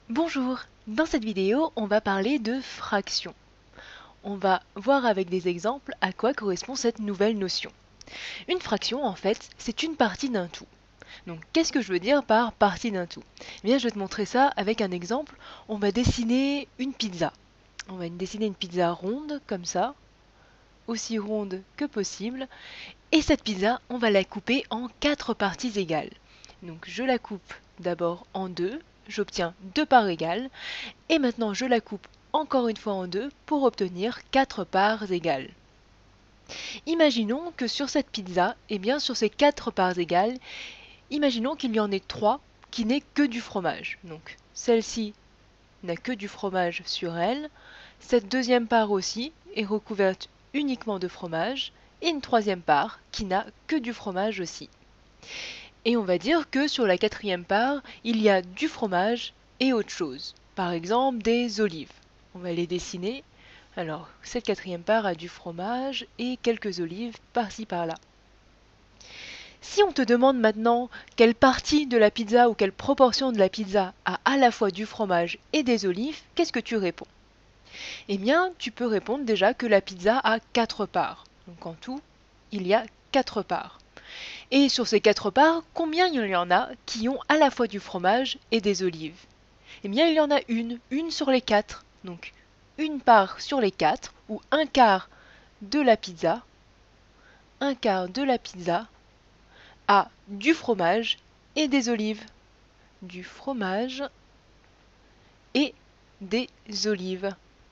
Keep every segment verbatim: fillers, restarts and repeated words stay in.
Bonjour, dans cette vidéo, on va parler de fraction. On va voir avec des exemples à quoi correspond cette nouvelle notion. Une fraction, en fait, c'est une partie d'un tout. Donc, qu'est-ce que je veux dire par partie d'un tout? Eh bien, je vais te montrer ça avec un exemple. On va dessiner une pizza. On va dessiner une pizza ronde, comme ça, aussi ronde que possible. Et cette pizza, on va la couper en quatre parties égales. Donc, je la coupe d'abord en deux. J'obtiens deux parts égales. Et maintenant, je la coupe encore une fois en deux pour obtenir quatre parts égales. Imaginons que sur cette pizza, et bien sur ces quatre parts égales, imaginons qu'il y en ait trois qui n'aient que du fromage. Donc celle-ci n'a que du fromage sur elle, cette deuxième part aussi est recouverte uniquement de fromage, et une troisième part qui n'a que du fromage aussi. Et on va dire que sur la quatrième part, il y a du fromage et autre chose. Par exemple, des olives. On va les dessiner. Alors, cette quatrième part a du fromage et quelques olives par-ci par-là. Si on te demande maintenant quelle partie de la pizza ou quelle proportion de la pizza a à la fois du fromage et des olives, qu'est-ce que tu réponds? Eh bien, tu peux répondre déjà que la pizza a quatre parts. Donc en tout, il y a quatre parts. Et sur ces quatre parts, combien il y en a qui ont à la fois du fromage et des olives? Eh bien, il y en a une, une sur les quatre. Donc, une part sur les quatre, ou un quart de la pizza, un quart de la pizza a du fromage et des olives. Du fromage et des olives.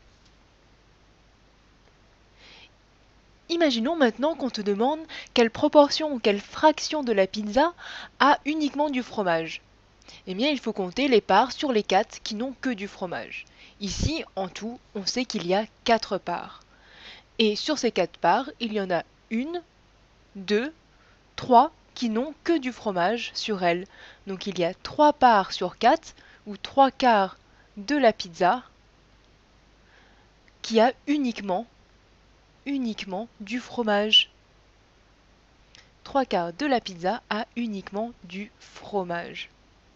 Imaginons maintenant qu'on te demande quelle proportion ou quelle fraction de la pizza a uniquement du fromage. Eh bien, il faut compter les parts sur les quatre qui n'ont que du fromage. Ici, en tout, on sait qu'il y a quatre parts. Et sur ces quatre parts, il y en a une, deux, trois qui n'ont que du fromage sur elles. Donc il y a trois parts sur quatre, ou trois quarts de la pizza, qui a uniquement, uniquement du fromage. Trois quarts de la pizza a uniquement du fromage.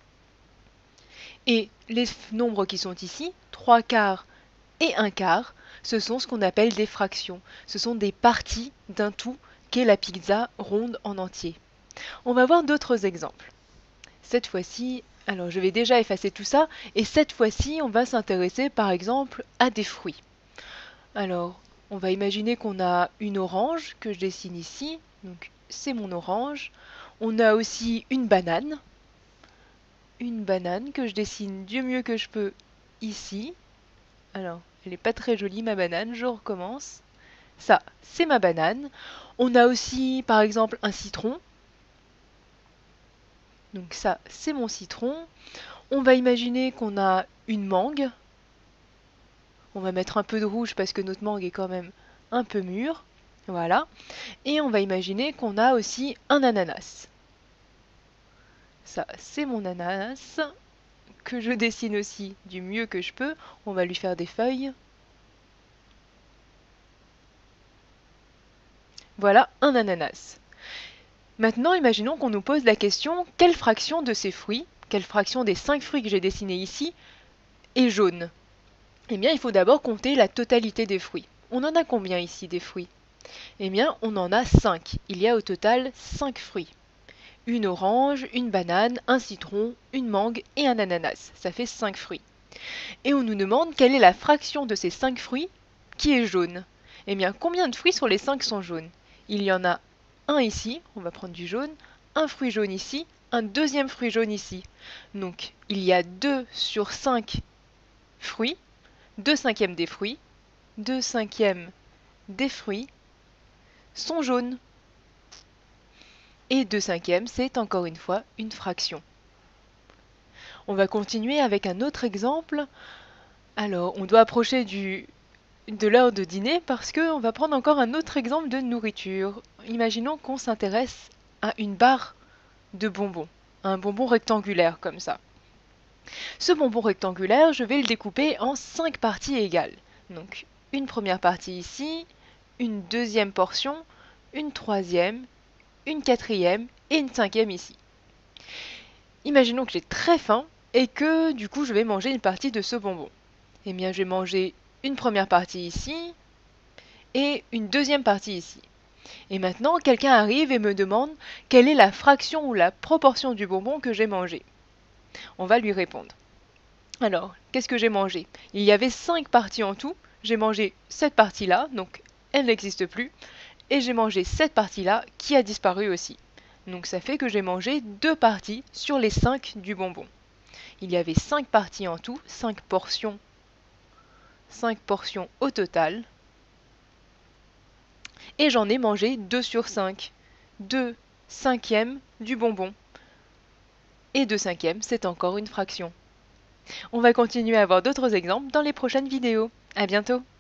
Et les nombres qui sont ici, trois quarts et un quart, ce sont ce qu'on appelle des fractions. Ce sont des parties d'un tout qu'est la pizza ronde en entier. On va voir d'autres exemples. Cette fois-ci, alors je vais déjà effacer tout ça, et cette fois-ci, on va s'intéresser par exemple à des fruits. Alors, on va imaginer qu'on a une orange que je dessine ici, donc c'est mon orange. On a aussi une banane, une banane que je dessine du mieux que je peux ici. Alors, elle n'est pas très jolie ma banane, je recommence. Ça, c'est ma banane. On a aussi, par exemple, un citron. Donc ça, c'est mon citron. On va imaginer qu'on a une mangue. On va mettre un peu de rouge parce que notre mangue est quand même un peu mûre. Voilà. Et on va imaginer qu'on a aussi un ananas. Ça, c'est mon ananas que je dessine aussi du mieux que je peux. On va lui faire des feuilles. Voilà un ananas. Maintenant, imaginons qu'on nous pose la question, quelle fraction de ces fruits, quelle fraction des cinq fruits que j'ai dessinés ici, est jaune? Eh bien, il faut d'abord compter la totalité des fruits. On en a combien ici des fruits? Eh bien, on en a cinq. Il y a au total cinq fruits. Une orange, une banane, un citron, une mangue et un ananas. Ça fait cinq fruits. Et on nous demande quelle est la fraction de ces cinq fruits qui est jaune. Eh bien, combien de fruits sur les cinq sont jaunes? Il y en a un ici, on va prendre du jaune, un fruit jaune ici, un deuxième fruit jaune ici. Donc, il y a deux sur cinq fruits, deux cinquièmes des fruits, deux cinquièmes des fruits sont jaunes. Et deux cinquièmes, c'est encore une fois une fraction. On va continuer avec un autre exemple. Alors, on doit approcher du, de l'heure de dîner parce qu'on va prendre encore un autre exemple de nourriture. Imaginons qu'on s'intéresse à une barre de bonbons, un bonbon rectangulaire comme ça. Ce bonbon rectangulaire, je vais le découper en cinq parties égales. Donc, une première partie ici, une deuxième portion, une troisième, une quatrième et une cinquième ici. Imaginons que j'ai très faim et que du coup je vais manger une partie de ce bonbon. Eh bien je vais manger une première partie ici et une deuxième partie ici. Et maintenant quelqu'un arrive et me demande quelle est la fraction ou la proportion du bonbon que j'ai mangé. On va lui répondre. Alors, qu'est-ce que j'ai mangé? Il y avait cinq parties en tout, j'ai mangé cette partie-là, donc elle n'existe plus, et j'ai mangé cette partie-là qui a disparu aussi. Donc ça fait que j'ai mangé deux parties sur les cinq du bonbon. Il y avait cinq parties en tout, cinq portions, cinq portions au total, et j'en ai mangé deux sur cinq. deux cinquièmes du bonbon. Et deux cinquièmes, c'est encore une fraction. On va continuer à voir d'autres exemples dans les prochaines vidéos. À bientôt!